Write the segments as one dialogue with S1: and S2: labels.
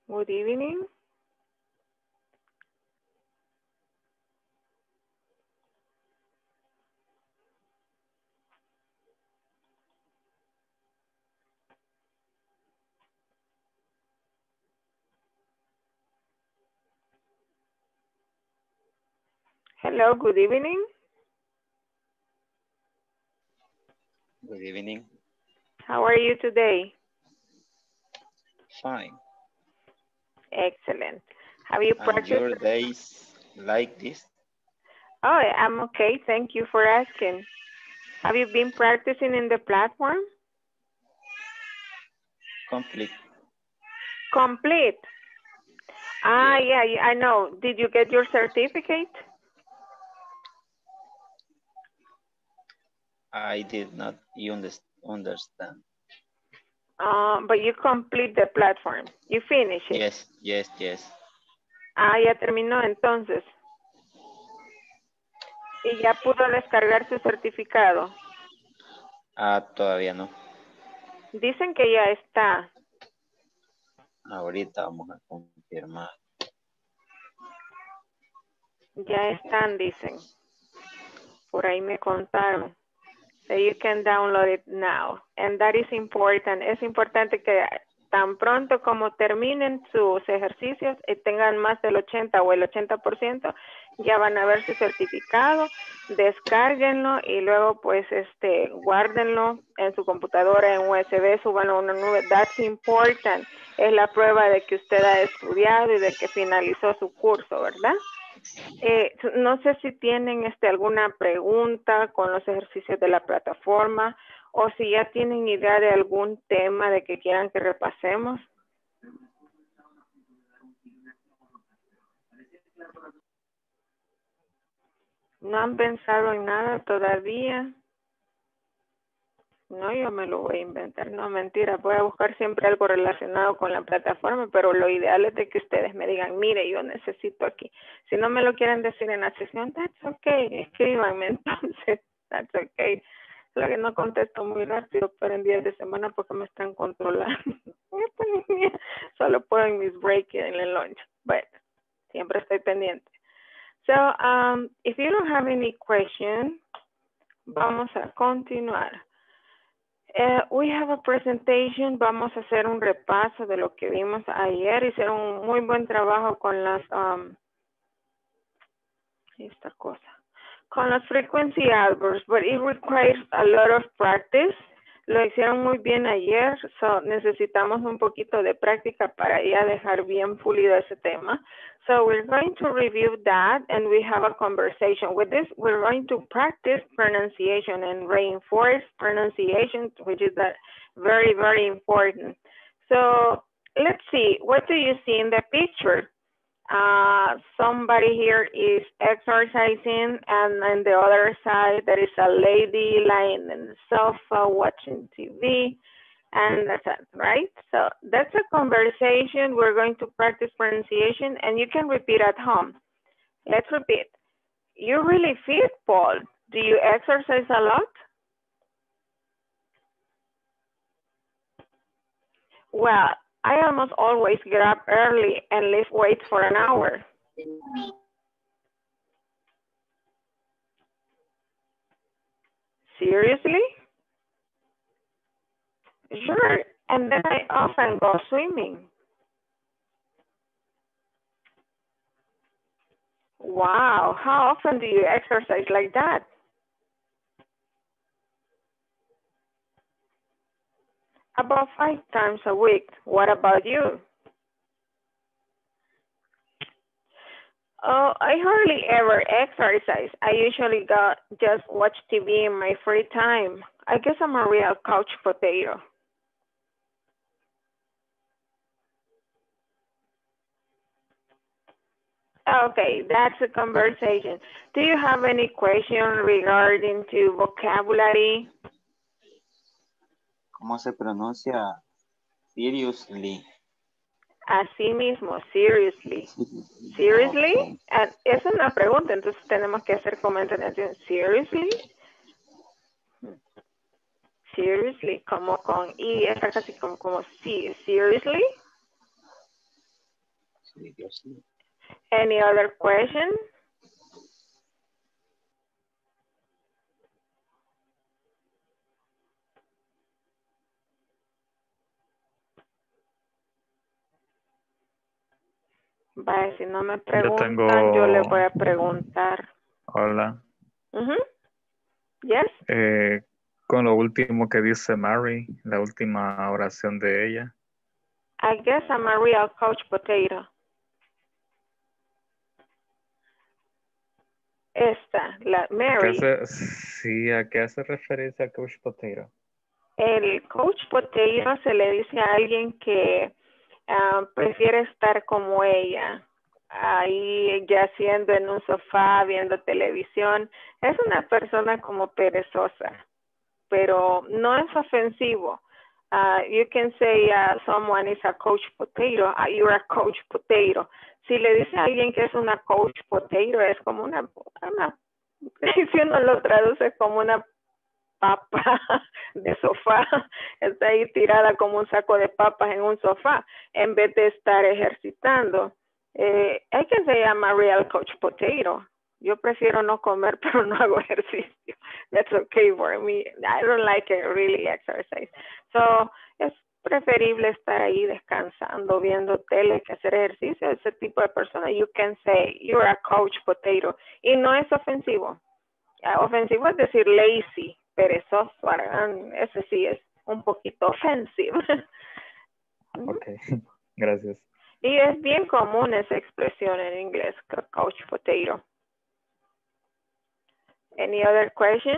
S1: Good evening. Hello, good evening.
S2: Good evening.
S1: How are you today?
S2: Fine.
S1: Excellent. Have you
S2: And
S1: practiced?
S2: your days like this?
S1: Oh, I'm okay. Thank you for asking. Have you been practicing in the platform?
S2: Complete.
S1: Complete. Ah,
S2: Yeah.
S1: yeah, I know. Did you get your certificate?
S2: I did not understand.
S1: But you complete the platform. You finish it.
S2: Yes.
S1: Ah, ya terminó entonces. Y ya pudo descargar su certificado.
S2: Todavía no.
S1: Dicen que ya está.
S2: Ahorita vamos a confirmar.
S1: Ya están, dicen. Por ahí me contaron. So you can download it now. And that is important. Es importante que tan pronto como terminen sus ejercicios y tengan más del 80 o el 80%, ya van a ver su certificado, descárguenlo y luego pues guárdenlo en su computadora en USB, súbanlo a una nube. That's important. Es la prueba de que usted ha estudiado y de que finalizó su curso, ¿verdad? No sé si tienen alguna pregunta con los ejercicios de la plataforma o si ya tienen idea de algún tema de que quieran que repasemos. ¿No han pensado en nada todavía? No, yo me lo voy a inventar. No, mentira. Voy a buscar siempre algo relacionado con la plataforma, pero lo ideal es de que ustedes me digan, mire, yo necesito aquí. Si no me lo quieren decir en la sesión, that's okay. Escríbanme entonces. That's okay. Lo que no contesto muy rápido, pero en días de semana porque me están controlando. Solo puedo en mis breaks y en el lunch. But siempre estoy pendiente. So, if you don't have any question, vamos a continuar. We have a presentation. Vamos a hacer un repaso de lo que vimos ayer. Hicieron un muy buen trabajo con las con las frequency outbursts, but it requires a lot of practice. Lo hicieron muy bien ayer, so necesitamos un poquito de práctica para ya dejar bien pulido ese tema. So we're going to review that and we have a conversation. With this, we're going to practice pronunciation and reinforce pronunciation, which is very, very important. So let's see, what do you see in the picture? Somebody here is exercising, and on the other side there is a lady lying in the sofa watching TV, and that's it, right? So that's a conversation. We're going to practice pronunciation, and you can repeat at home. Let's repeat. You really fit, Paul. Do you exercise a lot? Well, I almost always get up early and lift weights for an hour. Seriously? Sure. And then I often go swimming. Wow. How often do you exercise like that? About 5 times a week. What about you? Oh, I hardly ever exercise. I usually just watch TV in my free time. I guess I'm a real couch potato. Okay, that's a conversation. Do you have any question regarding to vocabulary?
S2: ¿Cómo se pronuncia seriously?
S1: Así mismo, seriously. Seriously?
S2: Okay.
S1: Es una pregunta, entonces tenemos que hacer como entonación. Seriously? Seriously, como con I, es casi como sí, seriously?
S2: Seriously.
S1: Any other question? Vaya, si no me
S3: Yo
S1: preguntan, yo le voy
S3: tengo,
S1: a preguntar.
S3: hola,
S1: Mhm. Yes.
S3: con lo último que dice Mary, la última oración de ella.
S1: I guess I'm a real couch potato. Esta, la Mary.
S3: Sí, ¿a qué hace referencia Coach Potato?
S1: El coach potato se le dice a alguien que prefiere estar como ella, ahí yaciendo en un sofá, viendo televisión. Es una persona como perezosa, pero no es ofensivo. You can say someone is a coach potato, you're a coach potato. Si le dice a alguien que es una coach potato, es como una si uno lo traduce como una papa de sofá, está ahí tirada como un saco de papas en un sofá, en vez de estar ejercitando. Hay que se llama real coach potato. Yo prefiero no comer, pero no hago ejercicio. That's okay for me. I don't like it really exercise. So, es preferible estar ahí descansando, viendo tele, que hacer ejercicio. Ese tipo de persona, you can say, you're a coach potato. Y no es ofensivo. Ofensivo es decir lazy, perezoso, ese sí es un poquito ofensivo.
S3: Ok, gracias.
S1: Y es bien común esa expresión en inglés, couch potato. Any other question?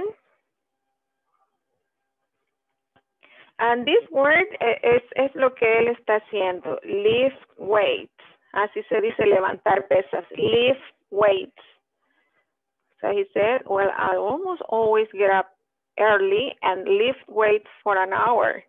S1: And this word es lo que él está haciendo, lift weights. Así se dice levantar pesas, lift weights. So he said, well, I almost always get up early and lift weights for an hour.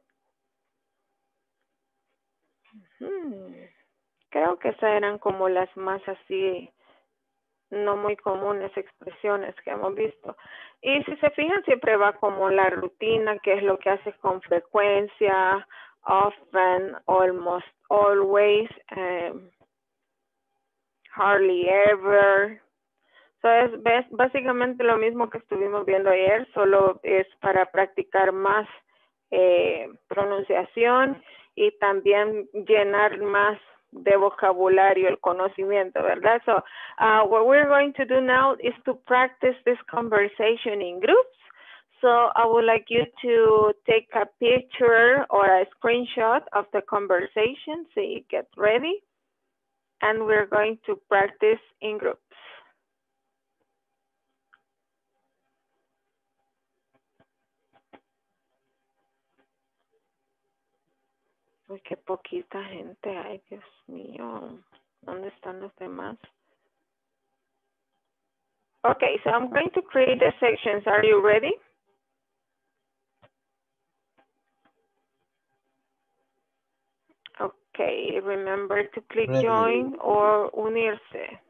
S1: Creo que esas eran como las más así, no muy comunes expresiones que hemos visto. Y si se fijan, siempre va como la rutina, que es lo que haces con frecuencia, often, almost always, hardly ever. So es básicamente lo mismo que estuvimos viendo ayer, solo es para practicar más pronunciación y también llenar más de vocabulario el conocimiento, ¿verdad? So what we're going to do now is to practice this conversation in groups. So I would like you to take a picture or a screenshot of the conversation, so you get ready. And we're going to practice in groups. Uy, qué poquita gente hay, Dios mío. ¿Dónde están los demás? Okay, so I'm going to create the sections. Are you ready? Okay, remember to click
S2: Ready.
S1: join or unirse.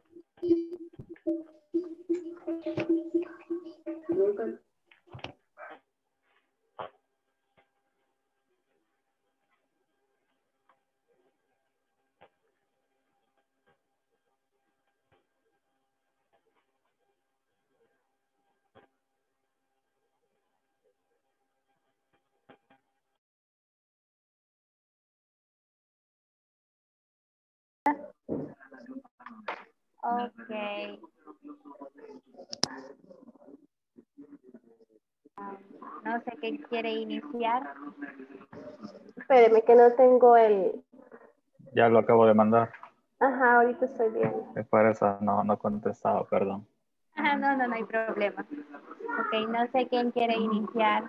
S4: Ok. No sé quién quiere iniciar.
S5: Espéreme que no tengo el...
S3: Ya lo acabo de mandar.
S5: Ajá, ahorita estoy viendo.
S3: Es por eso no he contestado, perdón.
S4: No hay problema. Ok, no sé quién quiere iniciar.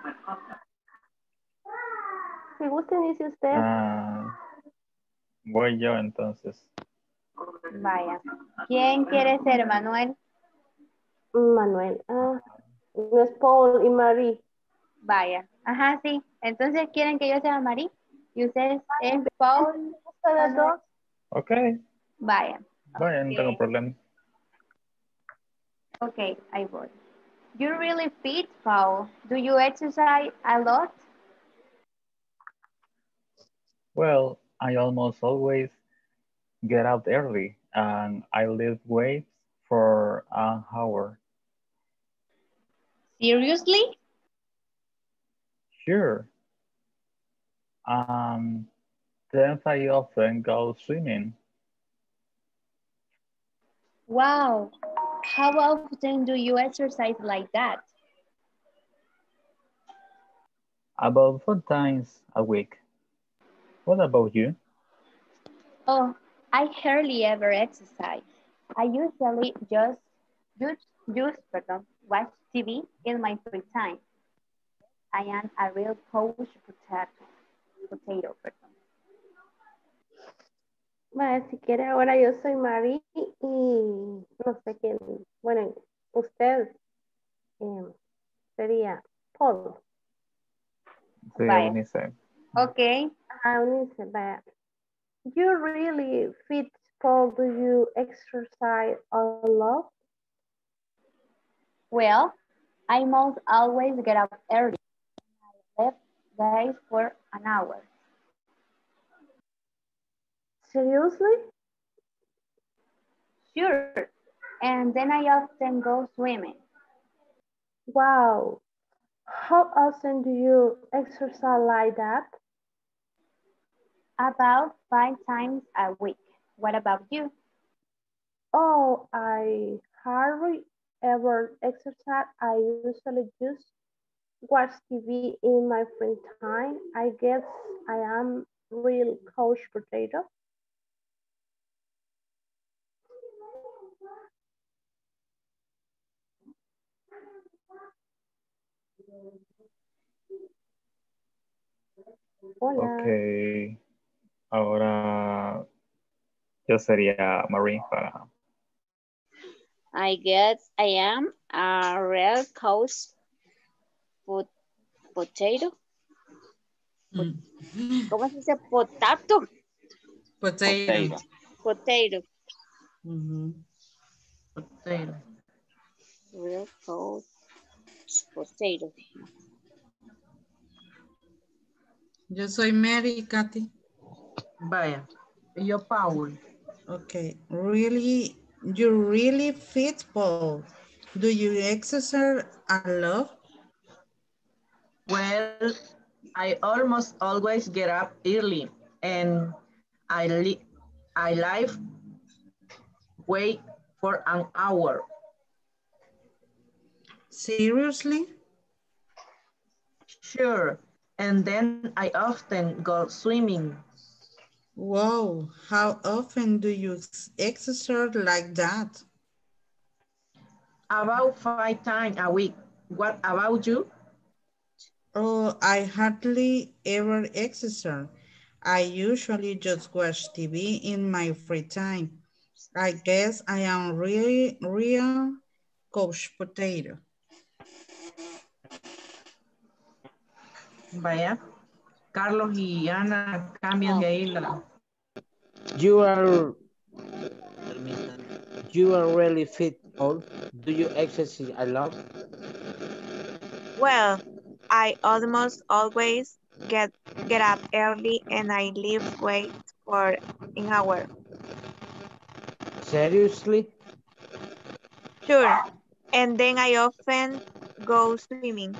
S5: Si gusta, inicie usted.
S3: Voy yo entonces.
S4: Vaya. ¿Quién quiere ser Manuel?
S5: Manuel. No es Paul y Marie.
S4: Vaya. Ajá, sí. Entonces, ¿quieren que yo sea Marí? ¿Y ustedes es Paul?
S5: ¿Ustedes
S4: Manuel.
S5: dos?
S3: Ok,
S4: Vaya.
S3: vaya, no tengo problema.
S4: Ok, ahí voy. You're really fit, Paul. Do you exercise a lot?
S3: Well, I almost always get out early and I lift weights for an hour.
S4: Seriously?
S3: Sure. Um, then I often go swimming.
S4: Wow. How often do you exercise like that?
S3: About 4 times a week. What about you?
S4: Oh, I hardly ever exercise. I usually just watch TV in my free time. I am a real potato, perdón.
S5: Bueno, si quiere, ahora yo soy Mari y no sé quién, bueno, usted sería Paul.
S3: Sí,
S4: Vaya.
S3: Eunice.
S4: Ok.
S5: Eunice, vaya. You really fit, Paul. Do you exercise a lot?
S4: Well, I must always get up early. I left guys for an hour.
S5: Seriously?
S4: Sure. And then I often go swimming.
S5: Wow. How often do you exercise like that?
S4: About 5 times a week. What about you?
S5: Oh, I hardly ever exercise. I usually just watch TV in my free time. I guess I am real couch potato.
S3: Ok,
S5: Hola.
S3: ahora yo sería Marie para...
S6: I guess I am a real couch potato. ¿Cómo se dice? Potato.
S7: Potato.
S6: Potato.
S7: Potato.
S6: Real couch potato.
S7: Yo soy Mary, Katy. Vaya. Y yo, Paul. Okay. You really fit, Paul. Do you exercise a lot?
S8: Well, I almost always get up early and I live wait for an hour.
S7: Seriously?
S8: Sure, and then I often go swimming.
S7: Wow, how often do you exercise like that?
S8: About 5 times a week. What about you?
S7: Oh, I hardly ever exercise. I usually just watch TV in my free time. I guess I am really real couch potato.
S8: Vaya, Carlos y Ana cambian de ahí la...
S9: You are really fit, Paul. Do you exercise a lot?
S10: Well, I almost always get up early and I lift weights for an hour.
S9: Seriously?
S10: Sure. And then I often go swimming.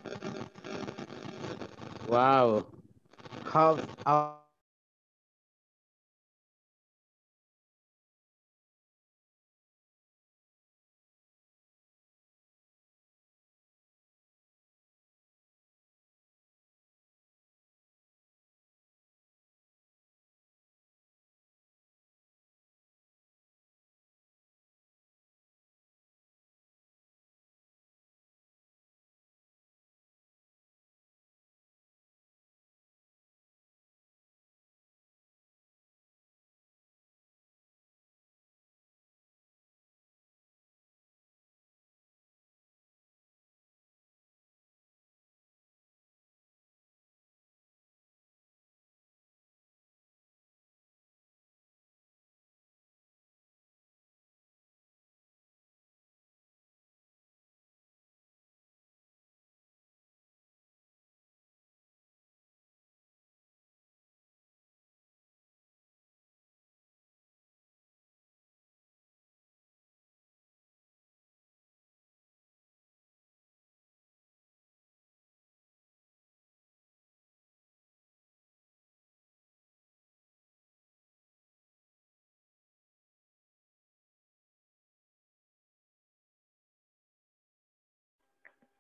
S9: Wow. How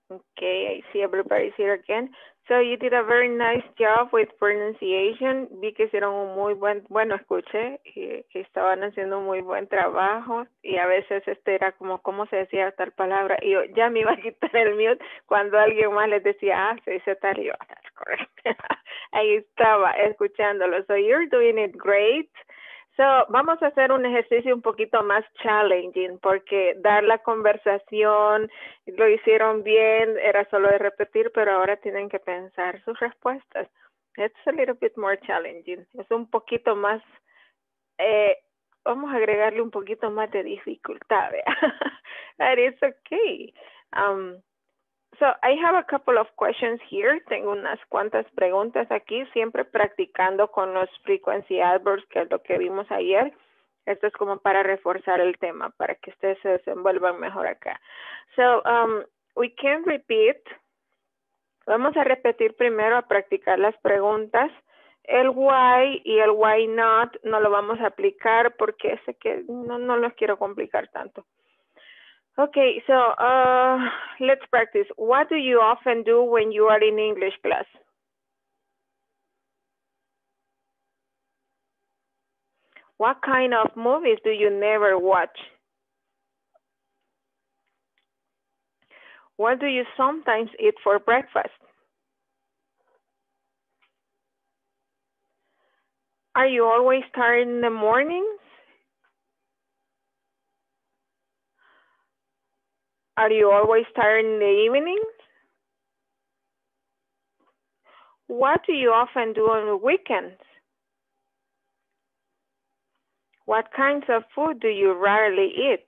S1: Okay, I see everybody's here again. So you did a very nice job with pronunciation. Vi que hicieron un muy buen, bueno, escuché que estaban haciendo un muy buen trabajo y a veces era como, ¿cómo se decía tal palabra? Y yo ya me iba a quitar el mute cuando alguien más les decía, se dice tal, y yo, that's correct. Ahí estaba escuchándolo. So you're doing it great. So, vamos a hacer un ejercicio un poquito más challenging porque dar la conversación, lo hicieron bien, era solo de repetir, pero ahora tienen que pensar sus respuestas. It's a little bit more challenging. Es un poquito más, vamos a agregarle un poquito más de dificultad. That is okay. So I have a couple of questions here. Tengo unas cuantas preguntas aquí, siempre practicando con los frequency adverbs, que es lo que vimos ayer. Esto es como para reforzar el tema, para que ustedes se desenvuelvan mejor acá. So we can repeat. Vamos a repetir primero a practicar las preguntas. El why y el why not no lo vamos a aplicar porque sé que no los quiero complicar tanto. Okay, so let's practice. What do you often do when you are in English class? What kind of movies do you never watch? What do you sometimes eat for breakfast? Are you always tired in the mornings? Are you always tired in the evenings? What do you often do on the weekends? What kinds of food do you rarely eat?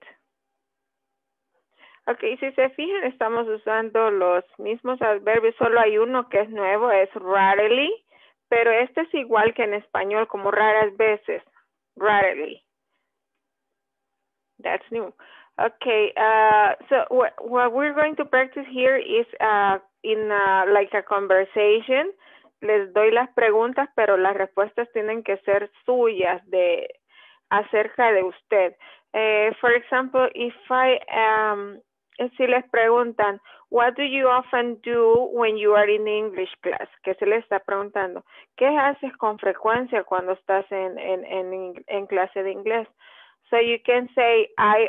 S1: Ok, si se fijan, estamos usando los mismos adverbios, solo hay uno que es nuevo, es rarely, pero este es igual que en español, como raras veces, rarely. That's new. Okay, so what we're going to practice here is in like a conversation. Les doy las preguntas, pero las respuestas tienen que ser suyas, acerca de usted. For example, if si les preguntan, what do you often do when you are in English class? ¿Qué se les está preguntando? ¿Qué haces con frecuencia cuando estás en clase de inglés? So you can say, I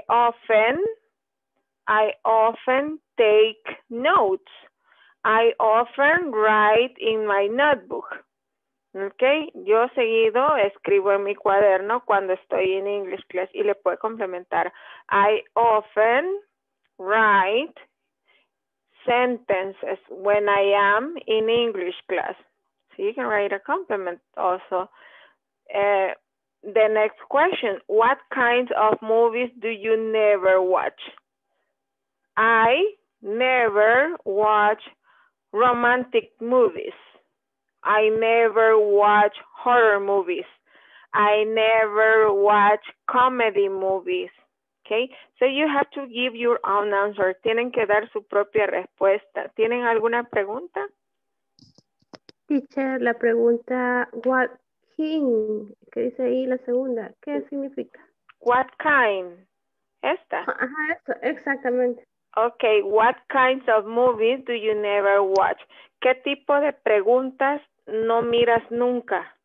S1: often take notes. I often write in my notebook. Okay, yo seguido escribo en mi cuaderno cuando estoy en English class y le puedo complementar. I often write sentences when I am in English class. So you can write a complement also. The next question, what kinds of movies do you never watch? I never watch romantic movies. I never watch horror movies. I never watch comedy movies. Okay, so you have to give your own answer. Tienen que dar su propia respuesta. ¿Tienen alguna pregunta?
S5: Teacher, la pregunta, what kind, ¿qué dice ahí la segunda? ¿Qué significa?
S1: What kind? Esta.
S5: Ajá, eso, exactamente.
S1: Okay, what kinds of movies do you never watch? ¿Qué tipo de preguntas no miras nunca?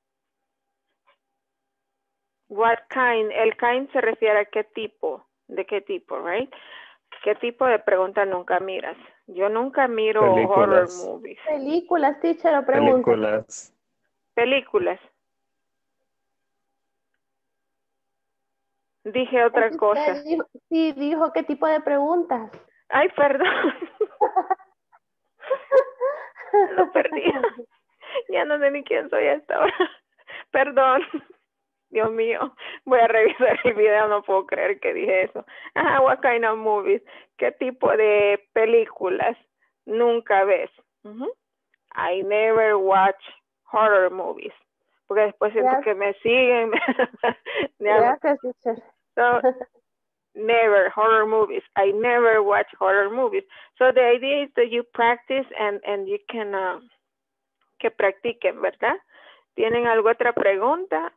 S1: What kind? El kind se refiere a qué tipo, de qué tipo, right? ¿Qué tipo de pregunta nunca miras? Yo nunca miro horror movies.
S5: Películas, teacher, o preguntas.
S1: Películas. Dije otra cosa.
S5: Sí, dijo qué tipo de preguntas.
S1: Ay, perdón. Lo perdí. Ya no sé ni quién soy hasta ahora. Perdón. Dios mío. Voy a revisar el video. No puedo creer que dije eso. Ajá, what kind of movies? ¿Qué tipo de películas nunca ves? I never watch horror movies. Porque después siento que me siguen.
S5: Gracias, teacher.
S1: So, never horror movies. I never watch horror movies. So the idea is that you practice and you can que practiquen, ¿verdad? ¿Tienen alguna otra pregunta?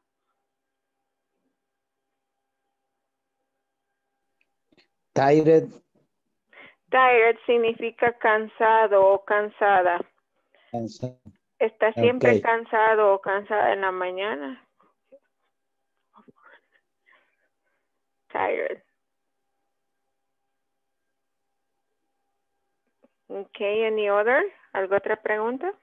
S9: Tired.
S1: Tired significa cansado o cansada.
S9: Cansado.
S1: ¿Está siempre
S9: Ok.
S1: cansado o cansada en la mañana? Tired. Okay, any other? ¿Alguna otra pregunta?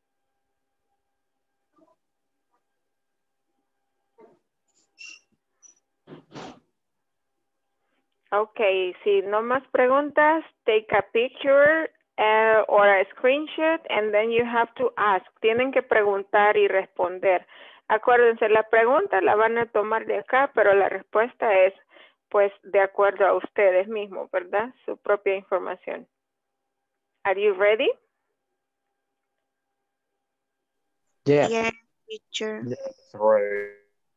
S1: Okay, si no más preguntas, take a picture or a screenshot and then you have to ask. Tienen que preguntar y responder. Acuérdense, la pregunta la van a tomar de acá, pero la respuesta es pues de acuerdo a ustedes mismos, ¿verdad? Su propia información. Are you ready?
S9: Yeah.
S10: Yes, teacher.
S3: Yes, right.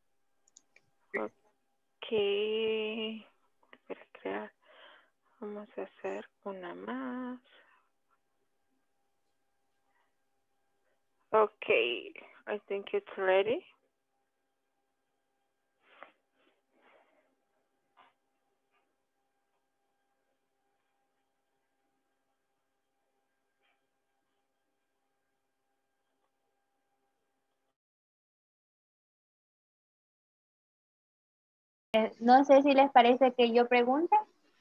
S1: Okay. Para crear. Vamos a hacer una más. Okay, I think it's ready.
S4: No sé si les parece que yo pregunte.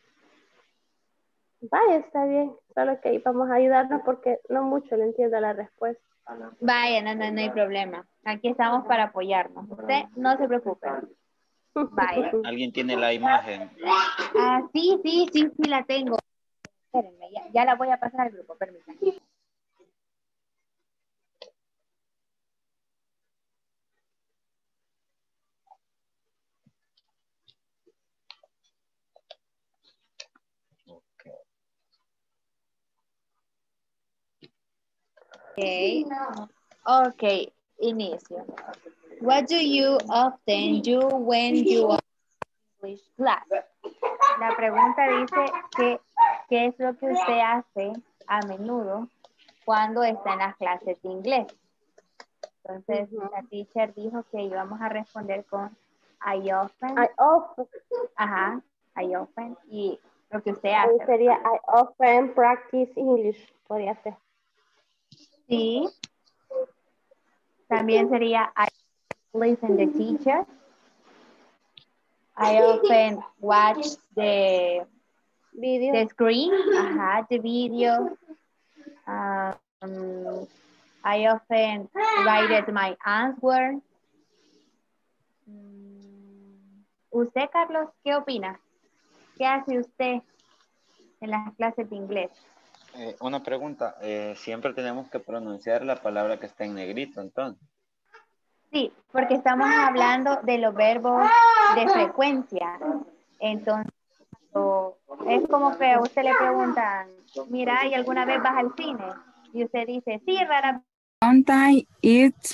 S5: Vaya, está bien. Solo que vamos a ayudarnos porque no mucho le entiendo la respuesta.
S4: Vaya, no hay problema. Aquí estamos para apoyarnos. Usted no se preocupe. Vaya.
S2: ¿Alguien tiene la imagen?
S4: Ah, sí, la tengo. Espérenme, ya la voy a pasar al grupo, permítanme. Okay, inicio. What do you often do when you are in English class? La pregunta dice ¿qué es lo que usted hace a menudo cuando está en las clases de inglés? Entonces, la teacher dijo que íbamos a responder con I often.
S5: I often.
S4: Ajá, I often. Y lo que usted
S5: Ahí
S4: hace.
S5: sería I often practice English. Podría ser.
S4: Sí. También sería I listen the teacher. I often watch the
S5: Video.
S4: the screen, the video. I often write my answer. ¿Usted, Carlos, qué opina? ¿Qué hace usted en las clases de inglés?
S2: Una pregunta. Siempre tenemos que pronunciar la palabra que está en negrito, entonces.
S4: Sí, porque estamos hablando de los verbos de frecuencia. Entonces, es como que a usted le preguntan, mira, ¿y alguna vez vas al cine? Y usted dice, sí, rara.
S11: Sometimes it's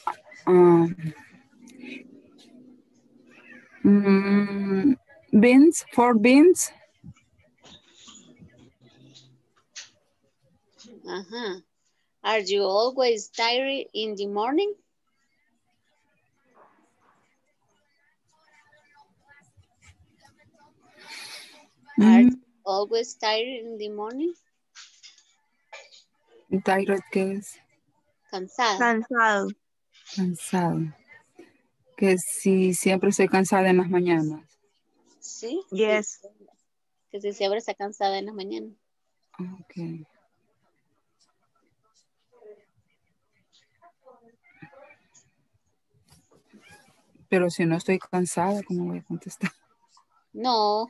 S11: beans for beans.
S6: Are you always tired in the morning? Are you always tired in the morning?
S11: Tired, ¿qué es?
S10: Cansado.
S11: Cansado. Que si siempre estoy cansada en las mañanas.
S6: Sí.
S10: Yes.
S6: Sí. Que si siempre está cansada en las mañanas.
S11: Ok. Pero si no estoy cansada, ¿cómo voy a contestar?
S6: No.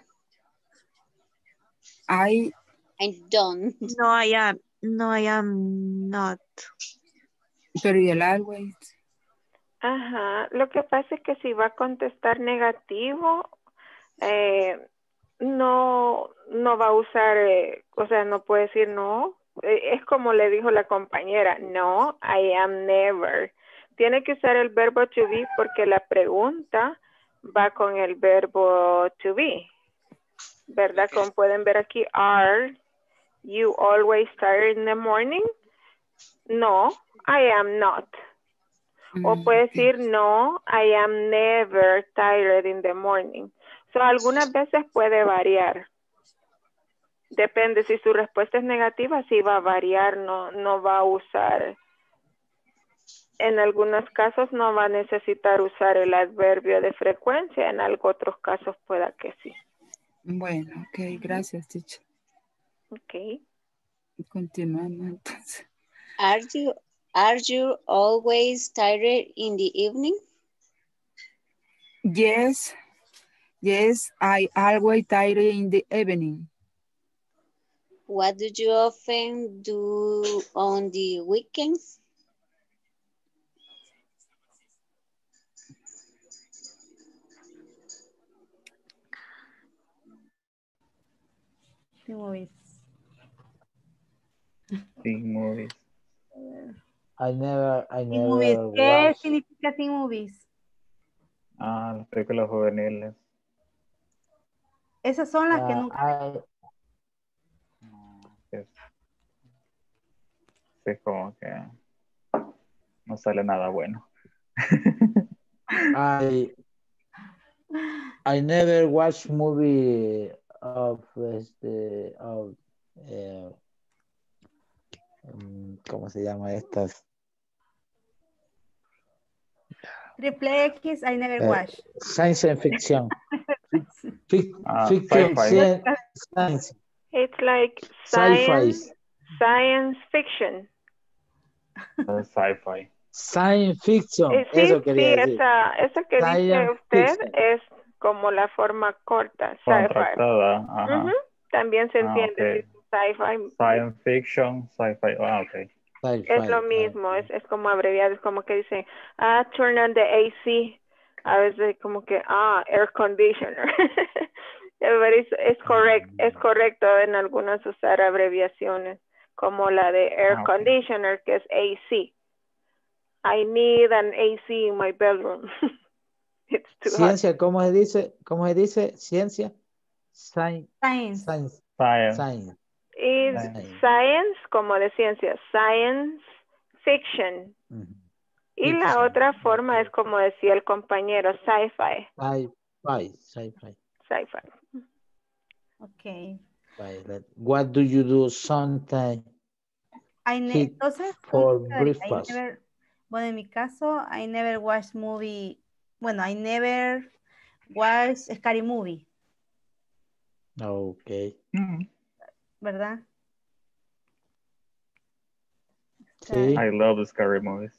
S11: I
S6: don't.
S10: No, I am. No, I am not.
S11: Pero ¿y el always?
S1: Ajá, lo que pasa es que si va a contestar negativo, no va a usar, o sea, no puede decir no. Es como le dijo la compañera, no, I am never. Tiene que usar el verbo to be porque la pregunta va con el verbo to be. ¿Verdad? Como pueden ver aquí, are you always tired in the morning? No, I am not. O puede decir, no, I am never tired in the morning. So, algunas veces puede variar. Depende, si su respuesta es negativa, sí va a variar, no va a usar. En algunos casos no va a necesitar usar el adverbio de frecuencia, en otros casos pueda que sí.
S11: Bueno, ok, gracias, teacher.
S1: Ok.
S11: Continuamos entonces.
S6: Are you always tired in the evening?
S11: Yes, I always tired in the evening.
S6: What do you often do on the weekends?
S12: Teen movies.
S3: Teen movies.
S9: I never
S12: Teen movies. ¿Qué
S9: watch.
S12: significa teen movies?
S3: Las películas juveniles.
S12: Esas son las que nunca...
S3: Es como que no sale nada bueno.
S9: I never watch movie of ¿cómo se llama estas?
S12: Triple X, I never watch.
S9: Science fiction. Fiction,
S3: sci-fi.
S9: science.
S1: It's like
S9: Sci-fi.
S1: science fiction.
S3: Sci-fi.
S9: Science fiction.
S1: Sí,
S9: Eso quería decir.
S1: Esa que dice
S9: Science
S1: usted
S9: fiction.
S1: es como la forma corta, sci-fi.
S3: Contractada. Ajá.
S1: También se entiende
S3: Okay.
S1: sci-fi.
S3: Science fiction, sci-fi. Ok.
S1: Es lo mismo, es como abreviado, es como que dicen, turn on the AC. A veces como que, air conditioner. Pero es correcto en algunas usar abreviaciones, como la de air conditioner, que es AC. I need an AC in my bedroom. It's too
S9: Ciencia,
S1: hot.
S9: ¿cómo se dice? ¿Cómo se dice? Ciencia. Science.
S1: Es science como de ciencia, science fiction. Y la otra forma es como decía el compañero, sci-fi. Sci-fi.
S12: Ok.
S9: What do you do sometimes?
S12: Entonces,
S9: for breakfast?
S12: Bueno, en mi caso, I never watch movie. Bueno, I never watch scary movie.
S9: Ok.
S12: ¿Verdad?
S9: Sí.
S3: I love scary movies.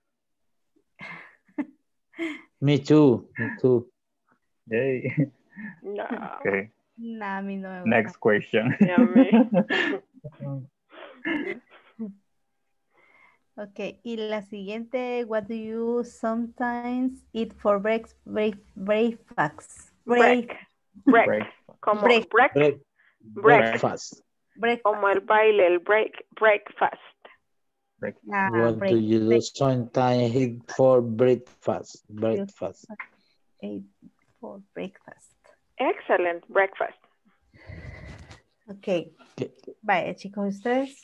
S9: Me too.
S3: Yay.
S1: No.
S3: Okay.
S12: No, a mí no me gusta.
S3: Next question.
S12: Ok, y la siguiente, what do you sometimes eat for breakfast?
S9: Breakfast.
S1: Como el baile, el breakfast.
S9: What do you do sometimes eat for breakfast?
S12: Eat for breakfast.
S1: Excellent, breakfast.
S12: Ok. Vaya, chicos, ustedes.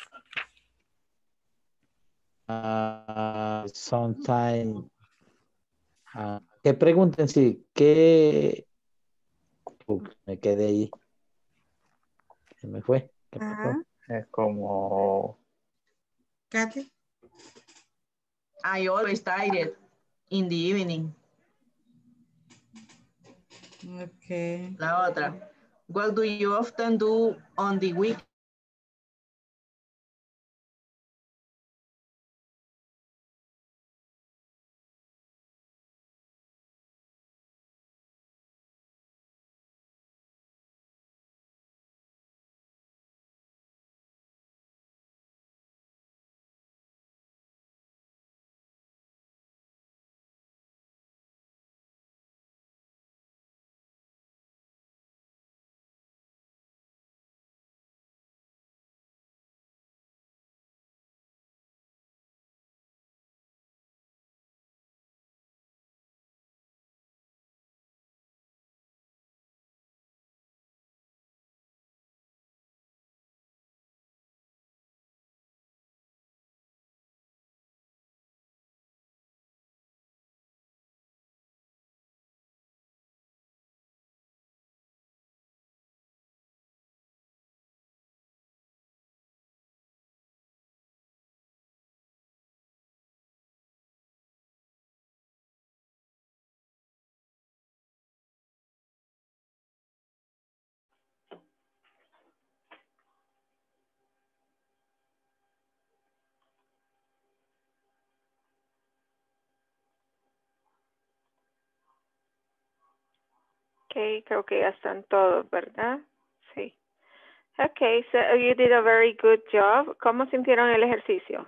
S9: Sometimes. Que pregunten si, ¿qué? Me quedé ahí. Se me fue. ¿Qué pasó?
S3: Es como...
S7: Katy.
S8: I always tired in the evening.
S7: Okay.
S8: La otra. What do you often do on the weekend?
S1: Ok, creo que ya están todos, ¿verdad? Sí. Ok, so you did a very good job. ¿Cómo sintieron el ejercicio?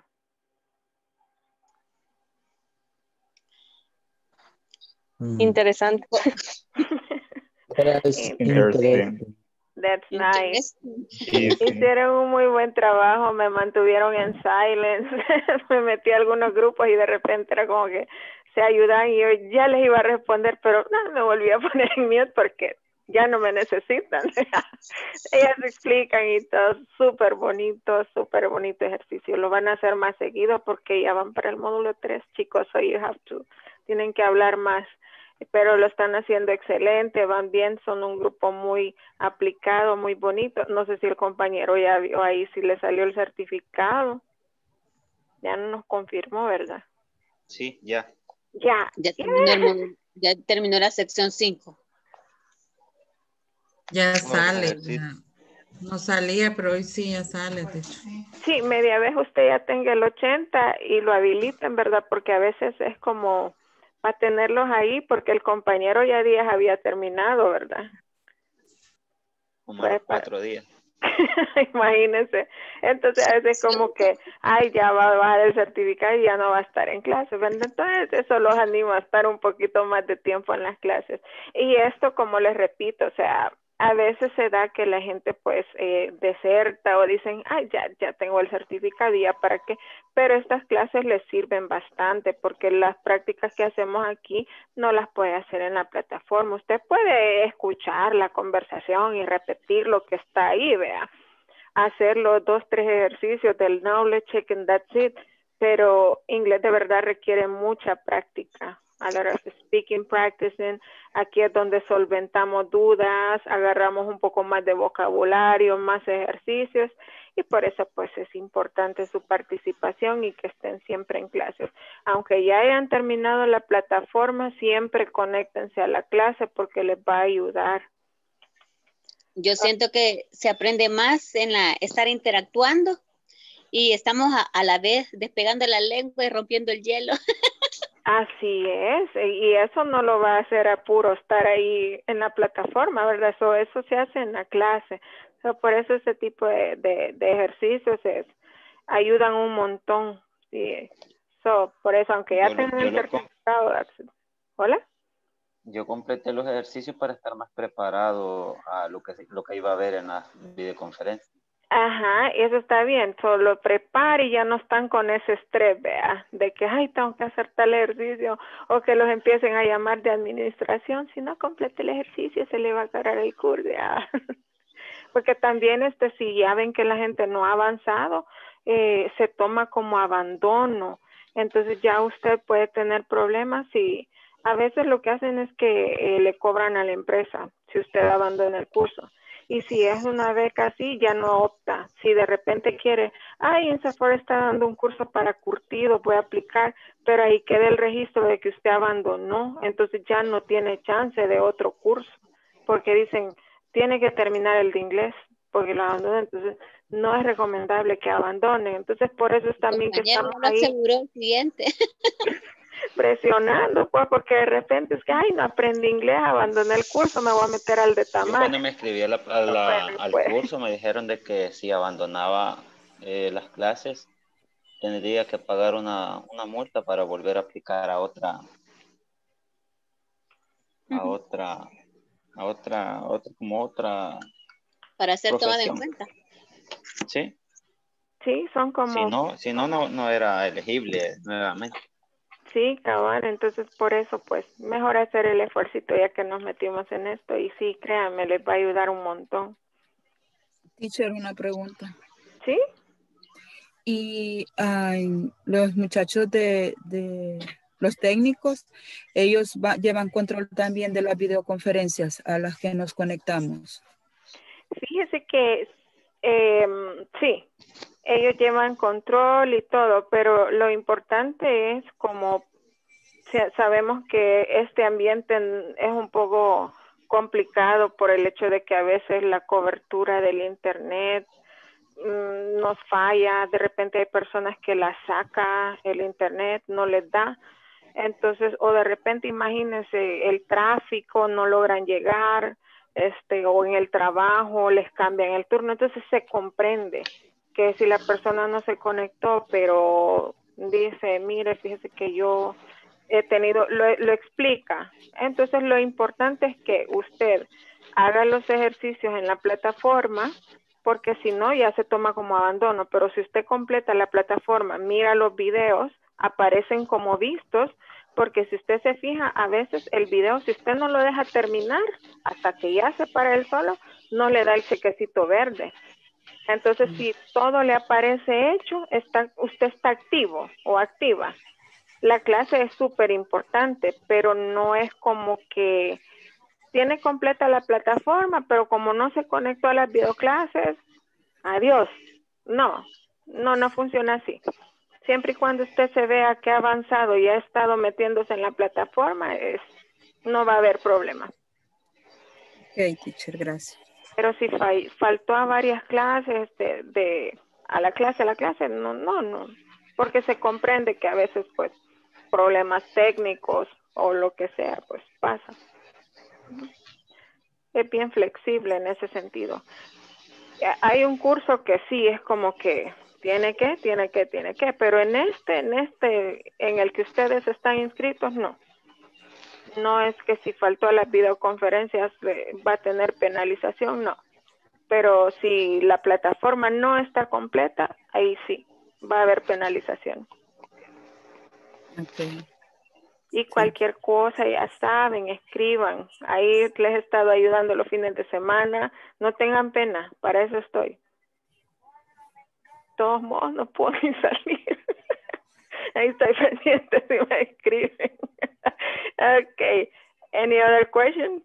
S6: Interesante.
S3: Interesting.
S1: That's nice.
S3: Easy.
S1: Hicieron un muy buen trabajo, me mantuvieron en silence, me metí a algunos grupos y de repente era como que se ayudan y yo ya les iba a responder, pero no, me volví a poner en mute porque ya no me necesitan. Ellas explican y todo, súper bonito ejercicio. Lo van a hacer más seguido porque ya van para el módulo 3, chicos, so you have to, tienen que hablar más. Pero lo están haciendo excelente, van bien, son un grupo muy aplicado, muy bonito. No sé si el compañero ya vio ahí si le salió el certificado. Ya no nos confirmó, ¿verdad?
S2: Sí, ya.
S1: Ya.
S6: Ya terminó la sección 5.
S7: Ya sale.
S2: Sí.
S7: No salía, pero hoy sí ya sale. De hecho.
S1: Sí, media vez usted ya tenga el 80 y lo habiliten, ¿verdad? Porque a veces es como para tenerlos ahí porque el compañero ya días había terminado, ¿verdad?
S2: Como a los 4 días.
S1: Imagínense. Entonces a veces como que, ay, ya va a bajar el certificado y ya no va a estar en clase, ¿verdad? Entonces eso los anima a estar un poquito más de tiempo en las clases. Y esto, como les repito, o sea, a veces se da que la gente pues deserta o dicen, ay, ya tengo el certificado y ya para qué. Pero estas clases les sirven bastante porque las prácticas que hacemos aquí no las puede hacer en la plataforma. Usted puede escuchar la conversación y repetir lo que está ahí, vea. Hacer los 2, 3 ejercicios del knowledge check and that's it. Pero inglés de verdad requiere mucha práctica. A la hora de speaking, practicing, aquí es donde solventamos dudas, agarramos un poco más de vocabulario, más ejercicios y por eso pues es importante su participación y que estén siempre en clases. Aunque ya hayan terminado la plataforma, siempre conéctense a la clase porque les va a ayudar.
S6: Yo siento que se aprende más en estar interactuando y estamos a la vez despegando la lengua y rompiendo el hielo.
S1: Así es, y eso no lo va a hacer a puro estar ahí en la plataforma, ¿verdad? Eso se hace en la clase. Por eso ese tipo de ejercicios ayudan un montón. Sí. Por eso, aunque ya tengan el certificado. ¿Hola?
S2: Yo completé los ejercicios para estar más preparado a lo que iba a ver en la videoconferencia.
S1: Ajá, eso está bien, solo prepare y ya no están con ese estrés, vea, de que, ay, tengo que hacer tal ejercicio, o que los empiecen a llamar de administración, si no complete el ejercicio se le va a cargar el curso, ya. Porque también si ya ven que la gente no ha avanzado, se toma como abandono, entonces ya usted puede tener problemas y a veces lo que hacen es que le cobran a la empresa si usted abandona el curso. Y si es una beca así, ya no opta. Si de repente quiere, ay, INSAFORP está dando un curso para curtido, voy a aplicar, pero ahí queda el registro de que usted abandonó, entonces ya no tiene chance de otro curso, porque dicen, tiene que terminar el de inglés, porque lo abandona, entonces no es recomendable que abandone. Entonces por eso es también que estamos
S6: lo
S1: ahí.
S6: aseguró el cliente.
S1: Presionando, pues, porque de repente es que, ay, no aprendí inglés, abandoné el curso, me voy a meter al de
S2: Yo
S1: Tamar.
S2: cuando me inscribí al curso me dijeron de que si abandonaba las clases tendría que pagar una multa para volver a aplicar a otra
S6: para ser tomada en
S2: profesión.
S6: cuenta.
S2: Sí.
S1: Sí, son como...
S2: Si no era elegible nuevamente.
S1: Sí, cabal, entonces por eso pues mejor hacer el esfuerzo ya que nos metimos en esto y sí, créanme, les va a ayudar un montón.
S11: Teacher, una pregunta.
S1: ¿Sí?
S11: Y los muchachos de los técnicos, ellos llevan control también de las videoconferencias a las que nos conectamos.
S1: Fíjese que sí, ellos llevan control y todo, pero lo importante es como sabemos que este ambiente es un poco complicado por el hecho de que a veces la cobertura del internet nos falla, de repente hay personas que la saca el internet, no les da, Entonces, o de repente imagínense el tráfico, no logran llegar, o en el trabajo les cambian el turno, entonces se comprende que si la persona no se conectó, pero dice, mire, fíjese que yo he tenido, lo explica. Entonces lo importante es que usted haga los ejercicios en la plataforma, porque si no ya se toma como abandono, pero si usted completa la plataforma, mira los videos, aparecen como vistos, porque si usted se fija, a veces el video, si usted no lo deja terminar, hasta que ya se para él solo, no le da el chequecito verde. Entonces, si todo le aparece hecho, usted está activo o activa. La clase es súper importante, pero no es como que tiene completa la plataforma, pero como no se conectó a las videoclases, adiós. No funciona así. Siempre y cuando usted se vea que ha avanzado y ha estado metiéndose en la plataforma, no va a haber problema.
S11: Ok, teacher, gracias.
S1: Pero si faltó a varias clases, a la clase, no. Porque se comprende que a veces, pues, problemas técnicos o lo que sea, pues pasa. Es bien flexible en ese sentido. Hay un curso que sí es como que tiene que, pero en el que ustedes están inscritos, no. No es que si faltó a las videoconferencias va a tener penalización, no. Pero si la plataforma no está completa, ahí sí, va a haber penalización.
S11: Okay.
S1: Y cualquier cosa, ya saben, escriban. Ahí les he estado ayudando los fines de semana. No tengan pena, para eso estoy. De todos modos, no puedo ni salir. Ahí estoy pendiente si me escriben. Okay. Any other questions?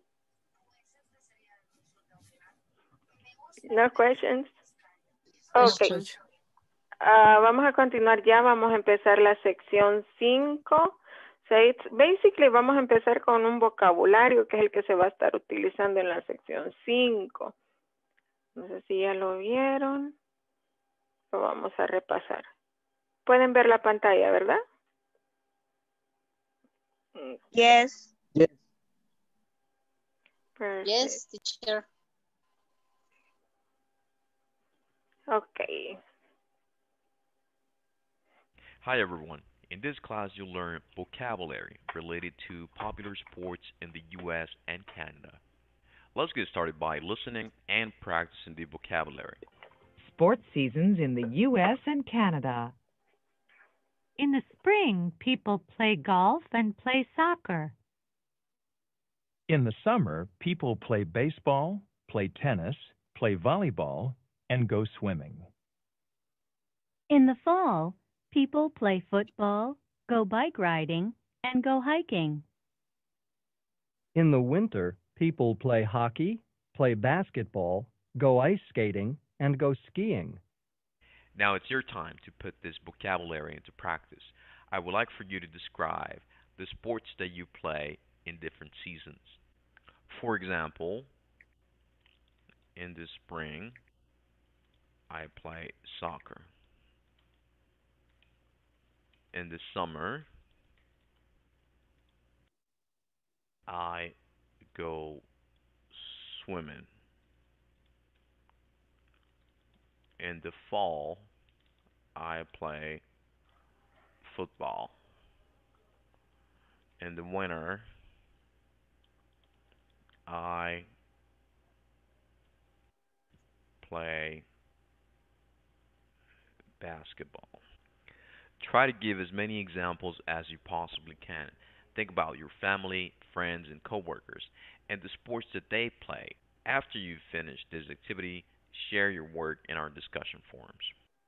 S1: No questions? Okay. Vamos a continuar ya. Vamos a empezar la sección 5. Basically, vamos a empezar con un vocabulario que es el que se va a estar utilizando en la sección 5. No sé si ya lo vieron. Lo vamos a repasar. Pueden ver la pantalla, ¿verdad?
S10: Yes.
S9: Yes.
S1: Perfect.
S6: Yes, teacher.
S1: Okay.
S13: Hi everyone. In this class you'll learn vocabulary related to popular sports in the US and Canada. Let's get started by listening and practicing the vocabulary.
S14: Sports seasons in the US and Canada.
S15: In the spring, people play golf and play soccer.
S16: In the summer, people play baseball, play tennis, play volleyball, and go swimming.
S15: In the fall, people play football, go bike riding, and go hiking.
S17: In the winter, people play hockey, play basketball, go ice skating, and go skiing.
S13: Now it's your time to put this vocabulary into practice. I would like for you to describe the sports that you play in different seasons. For example, in the spring, I play soccer. In the summer, I go swimming. In the fall, I play football. In the winter, I play basketball. Try to give as many examples as you possibly can. Think about your family, friends, and coworkers, and the sports that they play. After you've finished this activity, share your work in our discussion forums.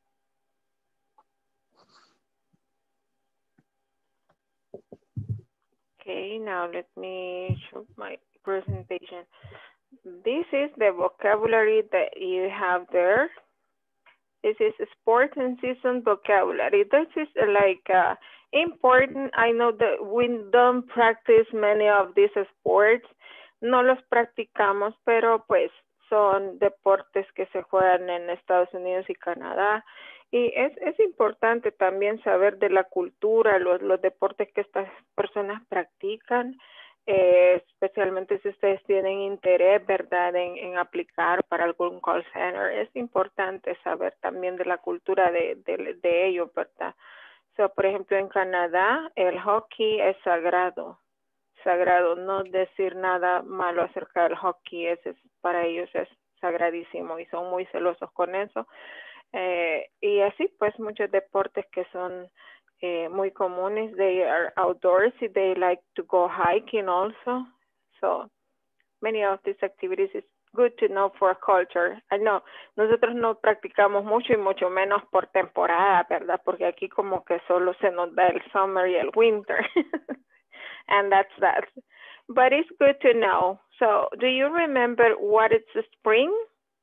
S1: Okay, now let me show my presentation. This is the vocabulary that you have there. This is sports and season vocabulary. This is like important. I know that we don't practice many of these sports. No los practicamos, pero pues son deportes que se juegan en Estados Unidos y Canadá. Y es importante también saber de la cultura, los deportes que estas personas practican, especialmente si ustedes tienen interés, ¿verdad?, en aplicar para algún call center. Es importante saber también de la cultura de ellos, ¿verdad? So, por ejemplo, en Canadá, el hockey es sagrado. Sagrado, no decir nada malo acerca del hockey, para ellos es sagradísimo y son muy celosos con eso. Y así pues muchos deportes que son muy comunes, they are outdoors, they like to go hiking also. So many of these activities is good to know for culture. I know, nosotros no practicamos mucho y mucho menos por temporada, ¿verdad? Porque aquí como que solo se nos da el summer y el winter. And that's that. But it's good to know. So do you remember what is the spring?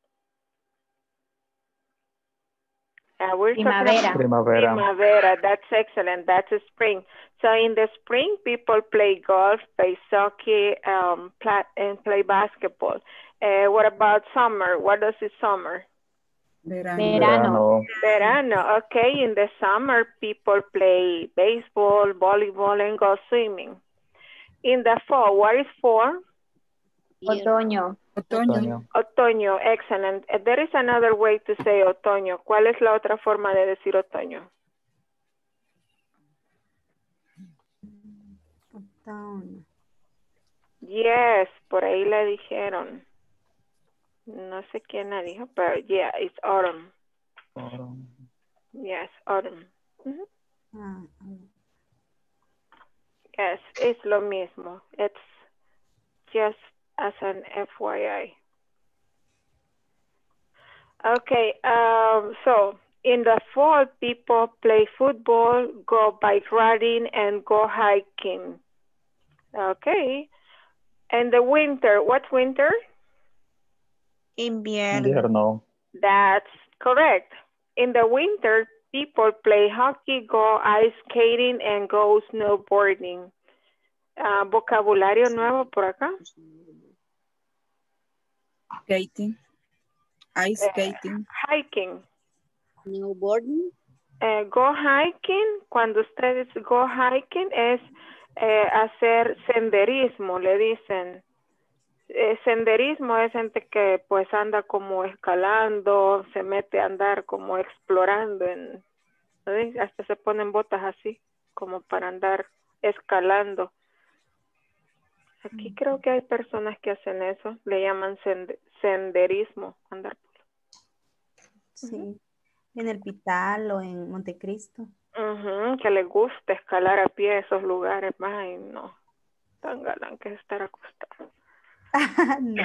S1: We're
S4: Primavera.
S1: Primavera, that's excellent. That's a spring. So in the spring, people play golf, play soccer, and play basketball. What about summer? What does it summer?
S4: Verano.
S1: Verano. Okay, in the summer, people play baseball, volleyball, and go swimming. In the fall, what is fall?
S4: Otoño.
S1: Otoño, excellent. There is another way to say otoño. ¿Cuál es la otra forma de decir otoño?
S12: Otoño.
S1: Yes, por ahí la dijeron. No sé quién la dijo, pero yeah, it's autumn. Yes, autumn. Yes, es lo mismo. It's just as an FYI. Okay, so in the fall, people play football, go bike riding, and go hiking. Okay. And the winter, what winter?
S10: Invierno.
S1: That's correct. In the winter, people play hockey, go ice skating, and go snowboarding. Vocabulario nuevo por acá.
S11: Skating. Ice skating.
S1: Hiking.
S6: Snowboarding.
S1: Go hiking, cuando ustedes go hiking es hacer senderismo, le dicen. Senderismo es gente que pues anda como escalando, se mete a andar como explorando, ¿sí? Hasta se ponen botas así, como para andar escalando. Aquí creo que hay personas que hacen eso, le llaman senderismo, andar.
S12: Sí, en el Pital o en Montecristo.
S1: Que les gusta escalar a pie esos lugares, ay no, tan galán que es estar acostado.
S12: No.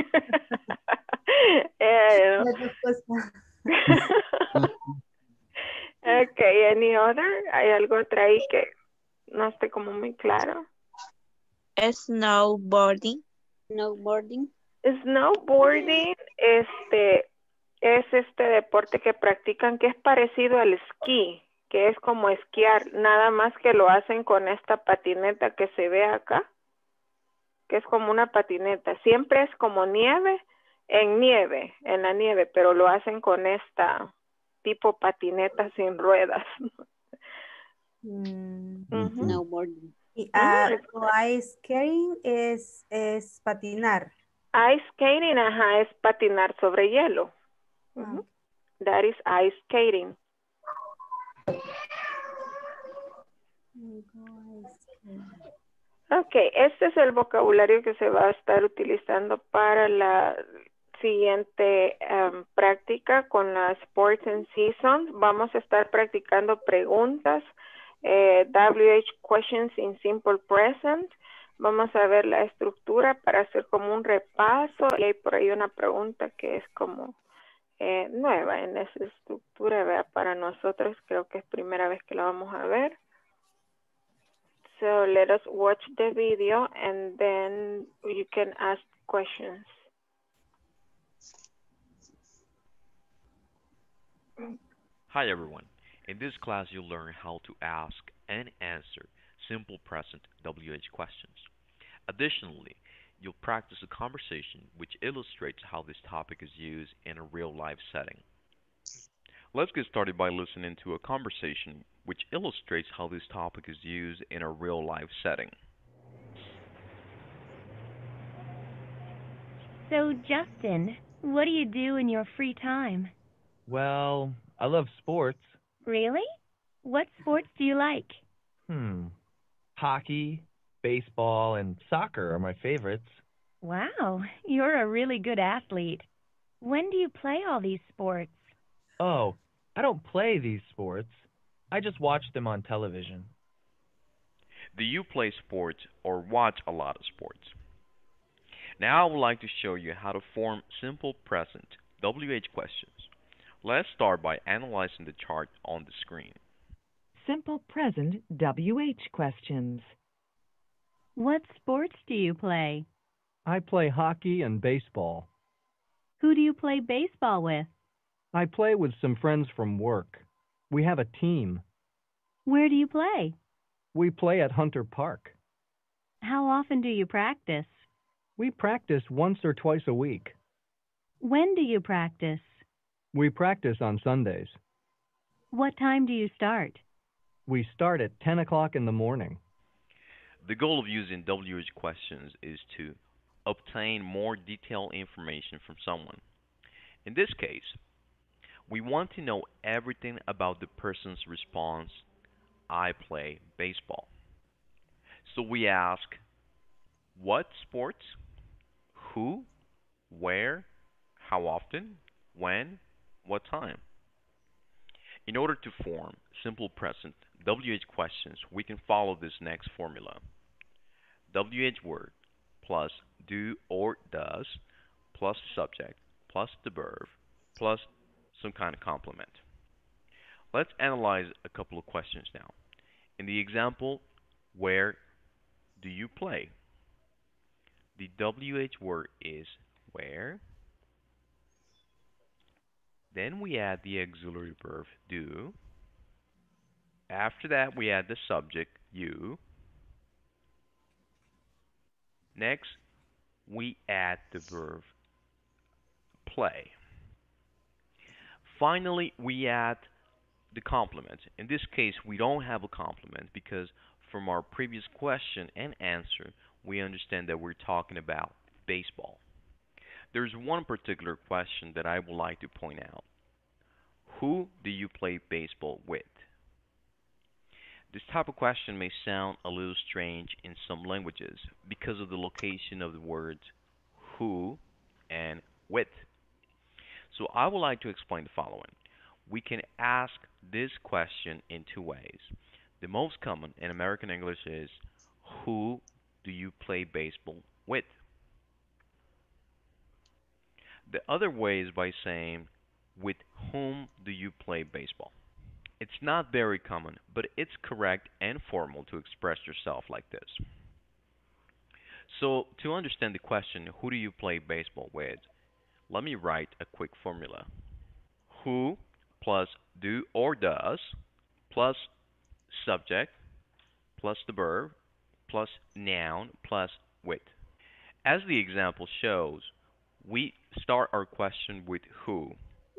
S1: Okay, any other? ¿Hay algo otra ahí que no esté como muy claro?
S10: Snowboarding.
S6: Snowboarding.
S1: Snowboarding, es este deporte que practican que es parecido al esquí, que es como esquiar, nada más que lo hacen con esta patineta que se ve acá, que es como una patineta. Siempre es como nieve, en la nieve, pero lo hacen con esta tipo patineta sin ruedas.
S6: Snowboarding.
S12: Y ice skating es patinar.
S1: Ice skating, ajá, es patinar sobre hielo. That is ice skating. Ok, este es el vocabulario que se va a estar utilizando para la siguiente práctica con la Sports and Seasons. Vamos a estar practicando preguntas, WH questions in simple present. Vamos a ver la estructura para hacer como un repaso. Y hay por ahí una pregunta que es como nueva en esa estructura, ¿verdad? Para nosotros creo que es primera vez que la vamos a ver. So let us watch the video and then you can ask questions.
S13: Hi everyone. In this class you'll learn how to ask and answer simple present WH questions. Additionally, you'll practice a conversation which illustrates how this topic is used in a real-life setting. Let's get started by listening to a conversation which illustrates how this topic is used in a real-life setting.
S15: So, Justin, what do you do in your free time?
S17: Well, I love sports.
S15: Really? What sports do you like?
S17: Hockey, baseball, and soccer are my favorites.
S15: Wow, you're a really good athlete. When do you play all these sports?
S17: Oh, I don't play these sports. I just watch them on television.
S13: Do you play sports or watch a lot of sports? Now I would like to show you how to form simple present WH questions. Let's start by analyzing the chart on the screen.
S14: Simple present WH questions.
S15: What sports do you play?
S17: I play hockey and baseball.
S15: Who do you play baseball with?
S17: I play with some friends from work. We have a team.
S15: Where do you play?
S17: We play at Hunter Park.
S15: How often do you practice?
S17: We practice once or twice a week.
S15: When do you practice?
S17: We practice on Sundays.
S15: What time do you start?
S17: We start at 10 o'clock in the morning.
S13: The goal of using WH questions is to obtain more detailed information from someone. In this case, we want to know everything about the person's response, I play baseball. So we ask, what sports, who, where, how often, when, what time. In order to form simple present WH questions, we can follow this next formula. WH word plus do or does plus subject plus the verb plus some kind of complement. Let's analyze a couple of questions now. In the example, where do you play? The WH word is where. Then we add the auxiliary verb do. After that, we add the subject you. Next, we add the verb play. Finally, we add the complement. In this case, we don't have a complement because from our previous question and answer, we understand that we're talking about baseball. There's one particular question that I would like to point out. Who do you play baseball with? This type of question may sound a little strange in some languages because of the location of the words who and with. So I would like to explain the following. We can ask this question in two ways. The most common in American English is, who do you play baseball with? The other way is by saying, with whom do you play baseball? It's not very common, but it's correct and formal to express yourself like this. So to understand the question, who do you play baseball with? Let me write a quick formula. Who plus do or does plus subject plus the verb plus noun plus with. As the example shows, we start our question with who.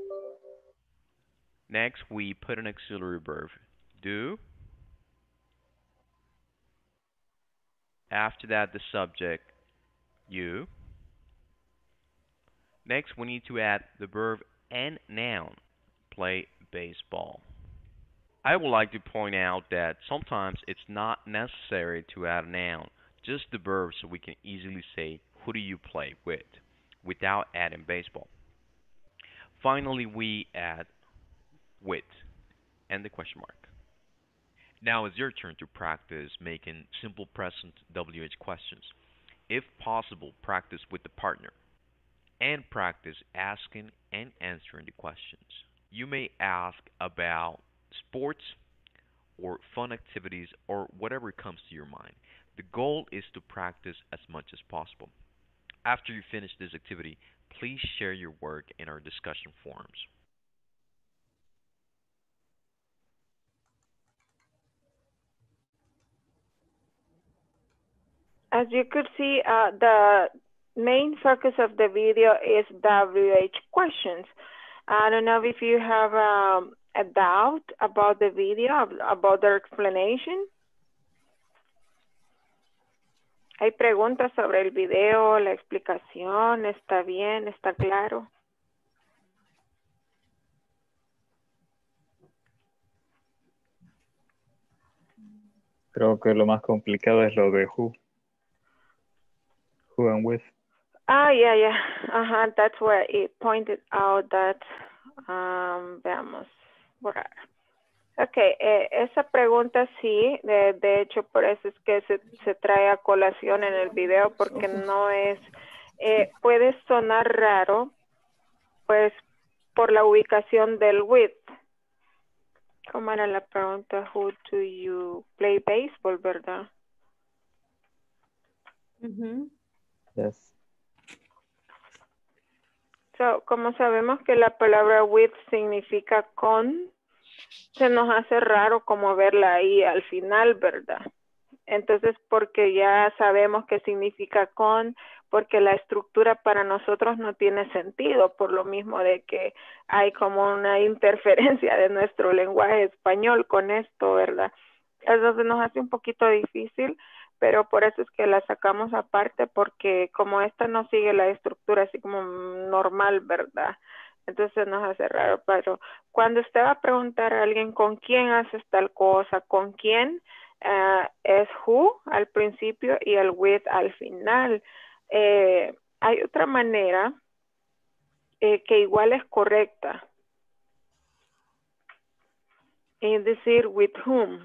S13: Next, we put an auxiliary verb, do. After that, the subject, you. Next, we need to add the verb and noun, play baseball. I would like to point out that sometimes it's not necessary to add a noun, just the verb, so we can easily say, who do you play with, without adding baseball. Finally, we add with and the question mark. Now it's your turn to practice making simple present WH questions. If possible, practice with the partner and practice asking and answering the questions. You may ask about sports or fun activities or whatever comes to your mind. The goal is to practice as much as possible. After you finish this activity, please share your work in our discussion forums.
S1: As you could see, the main focus of the video is WH questions. I don't know if you have a doubt about the video, about their explanation. Hay preguntas sobre el video, la explicación, ¿está bien? ¿Está claro?
S3: Creo que lo más complicado es lo de who. Who and with.
S1: Yeah. That's where it pointed out that, veamos, borrar. Okay, esa pregunta sí, de hecho por eso es que se trae a colación en el video, porque no es, puede sonar raro, pues por la ubicación del with. ¿Cómo era la pregunta? Who do you play baseball, verdad?
S3: Yes.
S1: So, como sabemos que la palabra with significa con, se nos hace raro como verla ahí al final, ¿verdad? Entonces, porque ya sabemos qué significa con, porque la estructura para nosotros no tiene sentido, por lo mismo de que hay como una interferencia de nuestro lenguaje español con esto, ¿verdad? Entonces nos hace un poquito difícil, pero por eso es que la sacamos aparte, porque como esta no sigue la estructura así como normal, ¿verdad? Entonces nos hace raro, pero cuando usted va a preguntar a alguien con quién haces tal cosa, con quién, es who al principio y el with al final. Hay otra manera que igual es correcta, es decir, with whom.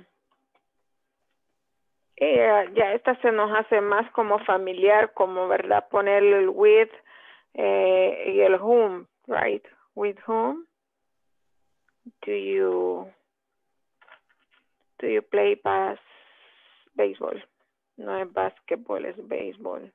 S1: Ya esta se nos hace más como familiar, como, ¿verdad? Poner el with y el whom, right? With whom do you play baseball? No es basketball, es baseball.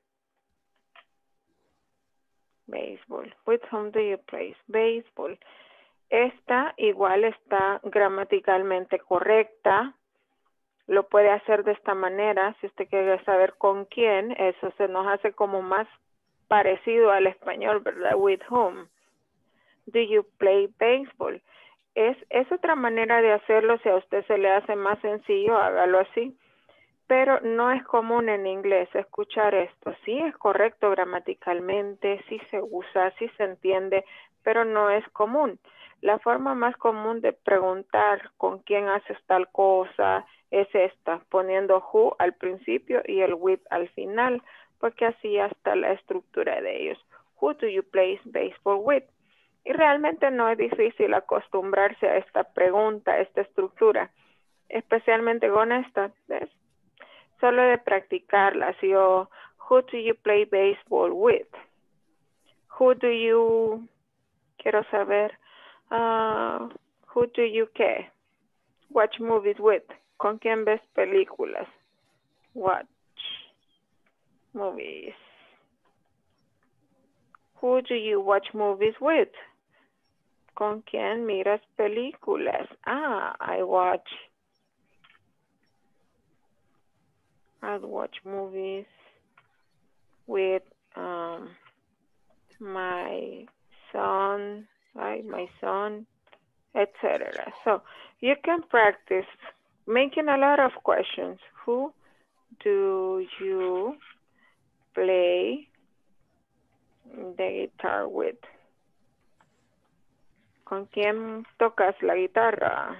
S1: Baseball. With whom do you play baseball? Esta igual está gramaticalmente correcta. Lo puede hacer de esta manera. Si usted quiere saber con quién, eso se nos hace como más parecido al español, ¿verdad? With whom do you play baseball? Es otra manera de hacerlo. Si a usted se le hace más sencillo, hágalo así. Pero no es común en inglés escuchar esto. Sí es correcto gramaticalmente, sí se usa, sí se entiende, pero no es común. La forma más común de preguntar con quién haces tal cosa es esta, poniendo who al principio y el with al final, porque así está la estructura de ellos. Who do you play baseball with? Y realmente no es difícil acostumbrarse a esta pregunta, a esta estructura, especialmente con esta. ¿Ves? Solo de practicarla, así o who do you play baseball with? Who do you, quiero saber, who do you qué? Watch movies with. ¿Con quién ves películas? Watch movies. Who do you watch movies with? ¿Con quién miras películas? I watch movies with my son, right? My son, etc. So you can practice making a lot of questions. Who do you play the guitar with? ¿Con quién tocas la guitarra?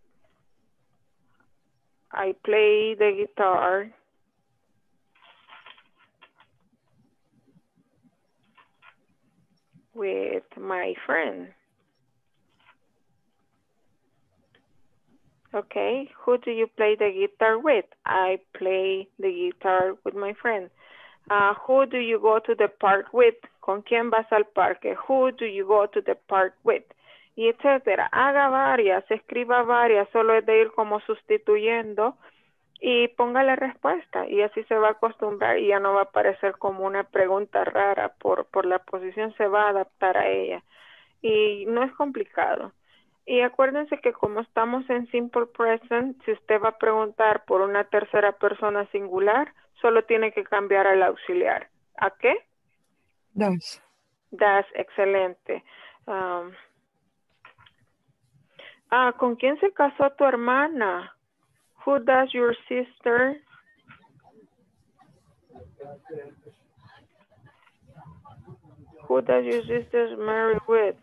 S1: I play the guitar with my friend. Okay, who do you play the guitar with? I play the guitar with my friend. Who do you go to the park with? ¿Con quién vas al parque? Who do you go to the park with? Y etcétera. Haga varias, escriba varias, solo es de ir como sustituyendo y ponga la respuesta y así se va a acostumbrar y ya no va a parecer como una pregunta rara por la posición, se va a adaptar a ella y no es complicado. Y acuérdense que como estamos en simple present, si usted va a preguntar por una tercera persona singular, solo tiene que cambiar al auxiliar. ¿A qué?
S11: Does.
S1: Does, excelente. Ah, ¿con quién se casó tu hermana? Who does your sister? Who does your sister marry with?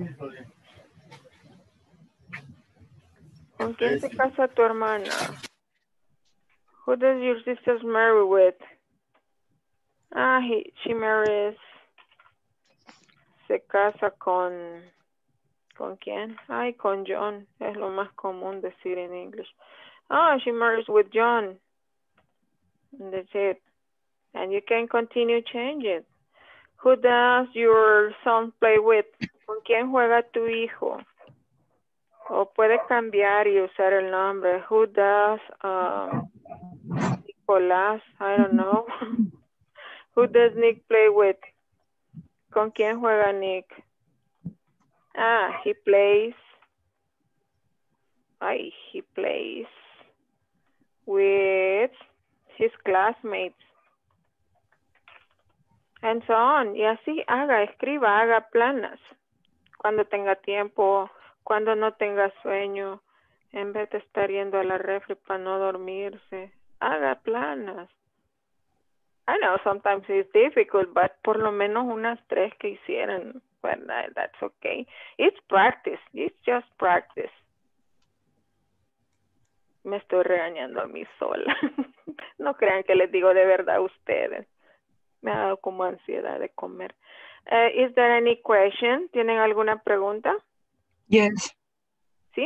S1: ¿Con quién se casa tu hermana? Who does your sister marry with? Ah, she marries. Se casa con quién? Ay, con John. Es lo más común decir en inglés. Ah, she marries with John. And that's it. And you can continue changing. Who does your son play with? ¿Con quién juega tu hijo? O puede cambiar y usar el nombre. Who does Nicolás? I don't know. Who does Nick play with? ¿Con quién juega Nick? Ah, he plays with his classmates. And so on. Y así escriba, haga planas. Cuando tenga tiempo, cuando no tenga sueño, en vez de estar yendo a la refri para no dormirse, haga planas. I know sometimes it's difficult, but por lo menos unas 3 que hicieran, well, that's okay. It's practice. It's just practice. Me estoy regañando a mí sola. No crean que les digo de verdad a ustedes. Me ha dado como ansiedad de comer. Is there any question? ¿Tienen alguna pregunta?
S11: Yes.
S1: ¿Sí?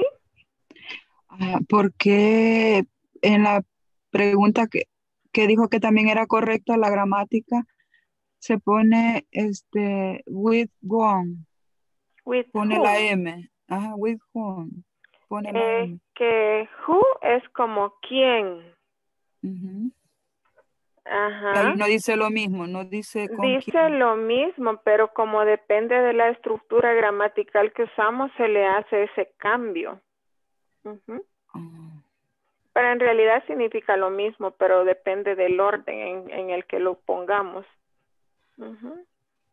S11: Porque en la pregunta que dijo que también era correcta la gramática, se pone with whom.
S1: With
S11: pone
S1: whom.
S11: La M. Ajá, with whom. Pone la M.
S1: Que who es como quién.
S11: Ujú.
S1: Ajá.
S11: Ahí no dice lo mismo, no dice con
S1: Dice
S11: quién.
S1: lo mismo, pero como depende de la estructura gramatical que usamos, se le hace ese cambio. Ujú. Pero en realidad significa lo mismo, pero depende del orden en el que lo pongamos. Ujú.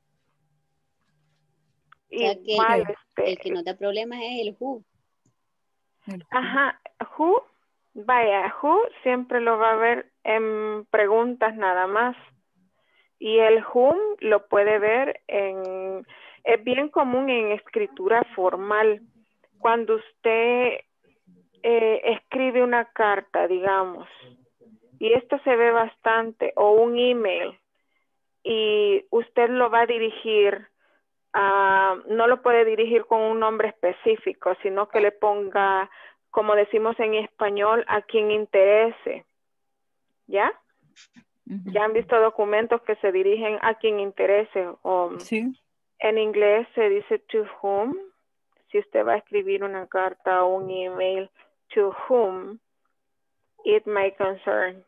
S6: O sea que
S1: Igual,
S6: el que no da problemas es el who.
S1: Ajá, who, vaya, who siempre lo va a ver en preguntas nada más. Y el whom lo puede ver es bien común en escritura formal. Cuando usted escribe una carta, digamos, y esto se ve bastante, o un email, y usted lo va a dirigir, no lo puede dirigir con un nombre específico, sino que le ponga, como decimos en español, a quien interese. ¿Ya? ¿Ya han visto documentos que se dirigen a quien interese? O
S11: sí.
S1: En inglés se dice to whom. Si usted va a escribir una carta o un email, to whom it may concern.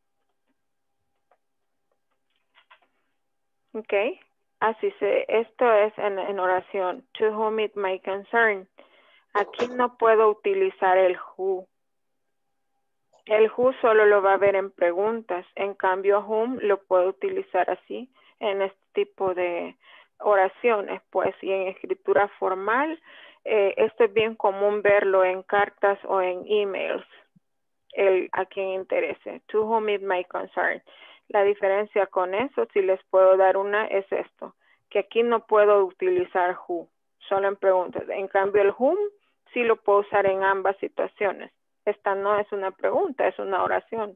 S1: Ok. Esto es en oración. To whom it may concern. Aquí no puedo utilizar el who. El who solo lo va a ver en preguntas. En cambio, whom lo puedo utilizar así en este tipo de oraciones. Pues, y en escritura formal, esto es bien común verlo en cartas o en emails. A quien interese. To whom it may concern. La diferencia con eso, si les puedo dar una, es esto. Que aquí no puedo utilizar who. Solo en preguntas. En cambio, el whom sí lo puedo usar en ambas situaciones. Esta no es una pregunta, es una oración.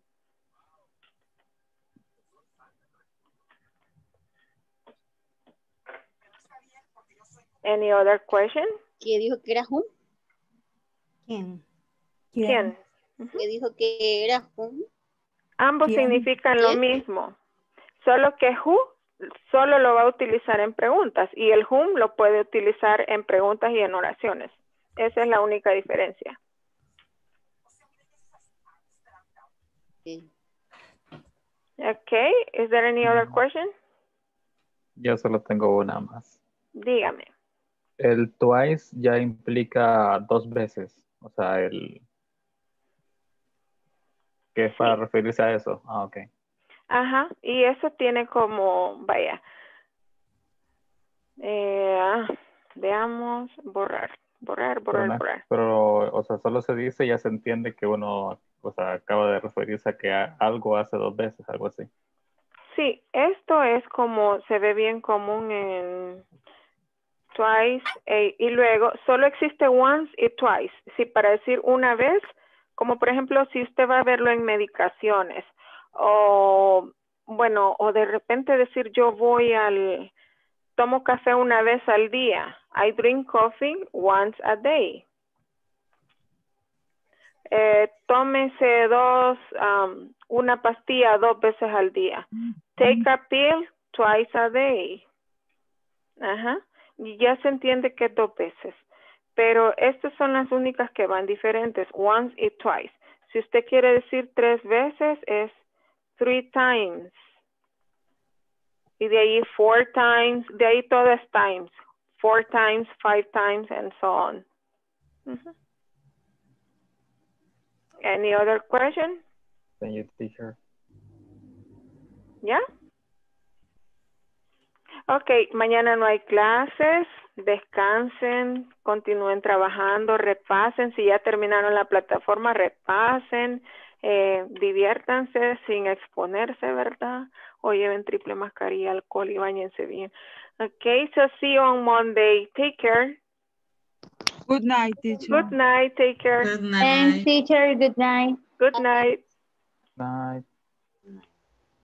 S1: Any other question?
S6: ¿Quién dijo que era whom?
S1: ¿Quién?
S6: ¿Quién dijo que era whom?
S1: Ambos significan lo mismo. Solo que who solo lo va a utilizar en preguntas y el whom lo puede utilizar en preguntas y en oraciones. Esa es la única diferencia. Okay, is there any other question?
S3: Yo solo tengo una más.
S1: Dígame.
S3: El twice ya implica 2 veces. O sea, ¿qué es para referirse a eso? Ah, ok.
S1: Ajá, y eso tiene como, vaya, veamos, borrar. Borrar.
S3: Pero, o sea, solo se dice y ya se entiende que uno, o sea, acaba de referirse a que algo hace 2 veces, algo así.
S1: Sí, esto es como se ve bien común en twice y luego solo existe once y twice. Sí, para decir una vez, como por ejemplo si usted va a verlo en medicaciones o bueno, o de repente decir yo tomo café una vez al día. I drink coffee once a day. Tómese una pastilla 2 veces al día. Take a pill twice a day. Ajá. Y ya se entiende que es 2 veces. Pero estas son las únicas que van diferentes, once y twice. Si usted quiere decir 3 veces, es 3 times. Y de ahí 4 times, de ahí todo es times. 4 times, 5 times, and so on. Any other question?
S3: Thank you, teacher.
S1: ¿Ya? Ok, mañana no hay clases, descansen, continúen trabajando, repasen, si ya terminaron la plataforma, repasen, diviértanse sin exponerse, ¿verdad? O lleven triple mascarilla, alcohol y báñense bien. Ok, so see you on Monday. Take care.
S11: Good night, teacher.
S1: Good night, take care.
S7: Good night.
S4: Thanks, teacher. Good night.
S1: Good night.
S3: Night.